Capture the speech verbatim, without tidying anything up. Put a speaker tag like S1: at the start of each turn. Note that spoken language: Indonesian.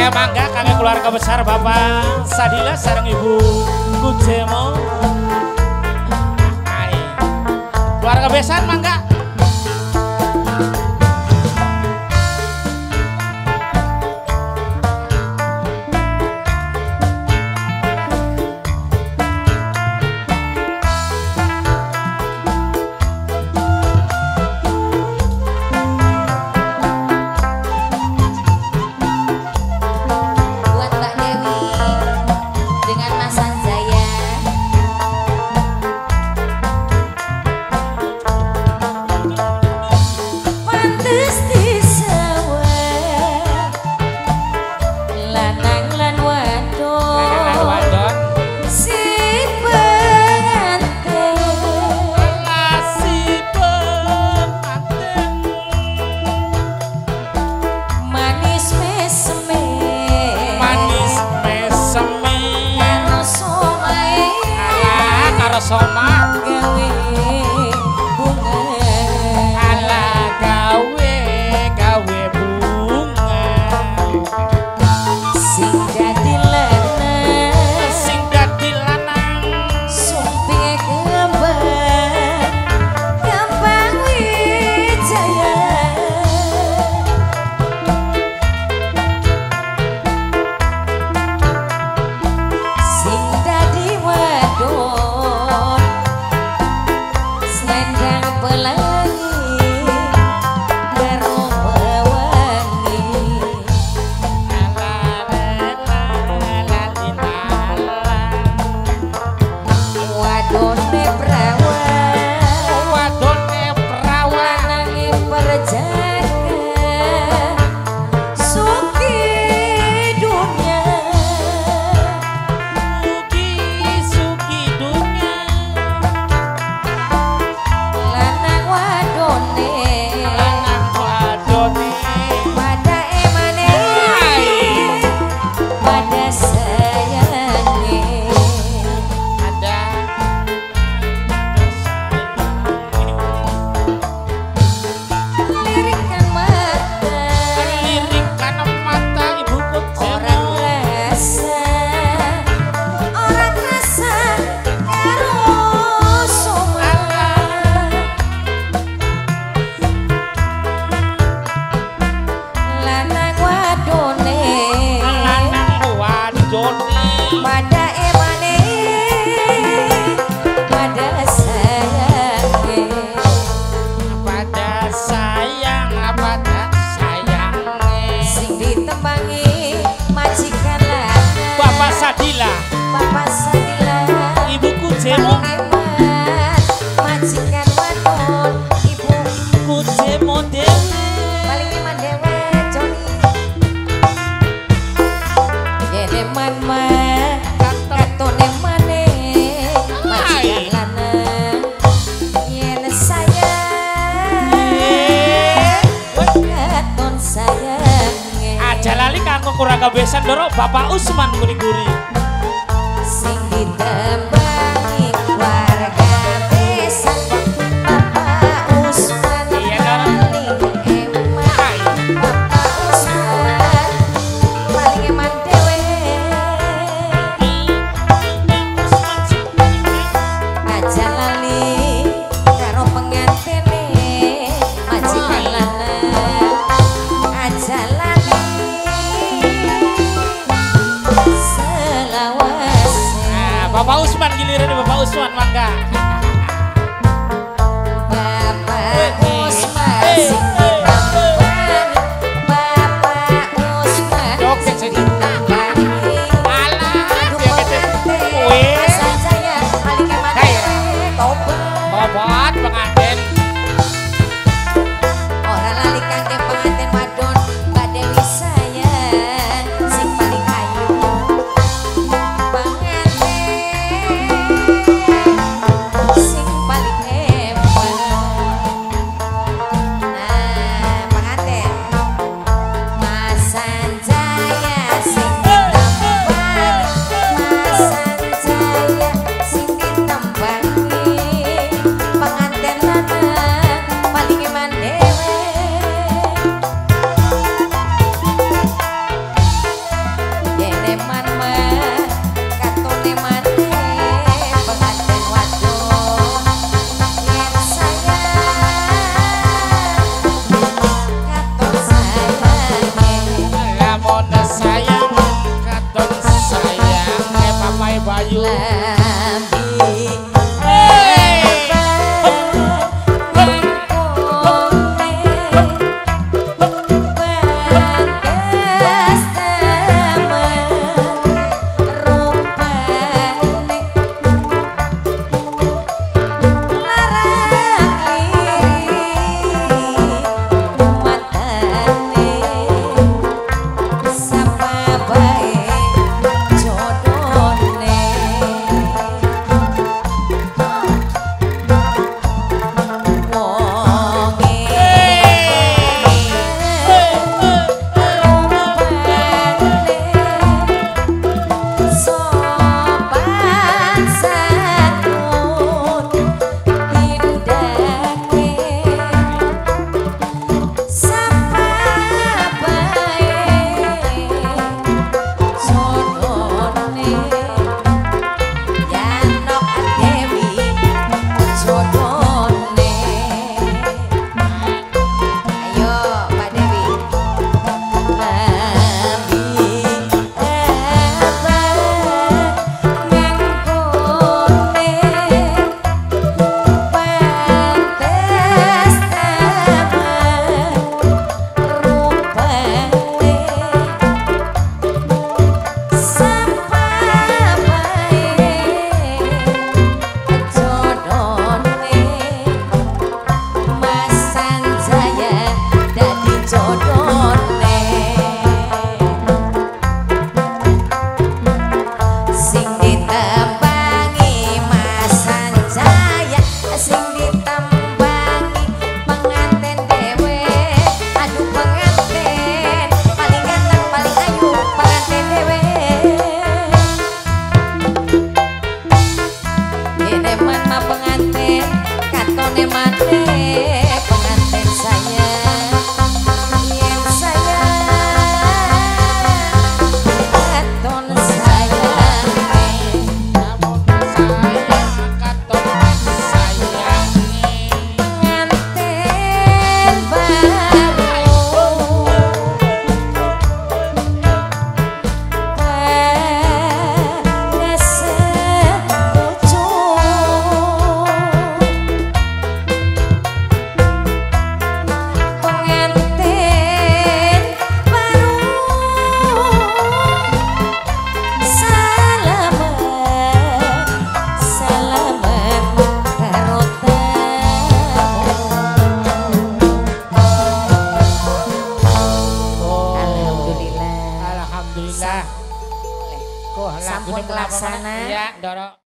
S1: mangga kangge keluarga besar Bapak Sadila sareng Ibu Kujemo. Ayo. Keluarga besar mangga. Soma gawe bunga ala gawe gawe bunga sing dadi lanang sing dadi lanang sumping kembang kembang wijaya sing dadi wadon pada emane pada sayang pada sayang pada sayang sing ditembangi majikan lanang Bapak Sadila Bapak Sadila Ibu Kujemo majikan wadon Ibu Kujemo Dewi paling iman dewe Joni yene man jalali kanggo kurang besan doro Bapak Usman guri-guri sing ditembangi warga besan Bapak Usman paling eman Bapak Usman paling eman dewe aja lali karo pengantene majikan lanang aja lali Bapak Usman
S2: Sampun pelaksana.
S3: Ya, Doro.